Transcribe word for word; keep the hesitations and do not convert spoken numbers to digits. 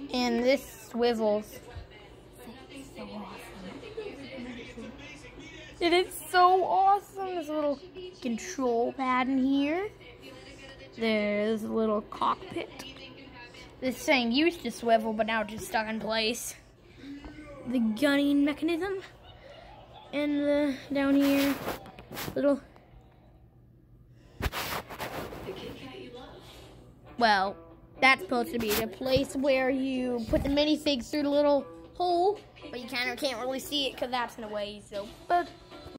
And this swivels. So awesome. It is so awesome. There's a little control pad in here. There's a little cockpit. This thing used to swivel, but now it's just stuck in place. The gunning mechanism. And the, down here, little... Well, that's supposed to be the place where you put the minifigs through the little hole, but you kind of can't really see it because that's in the way, so... But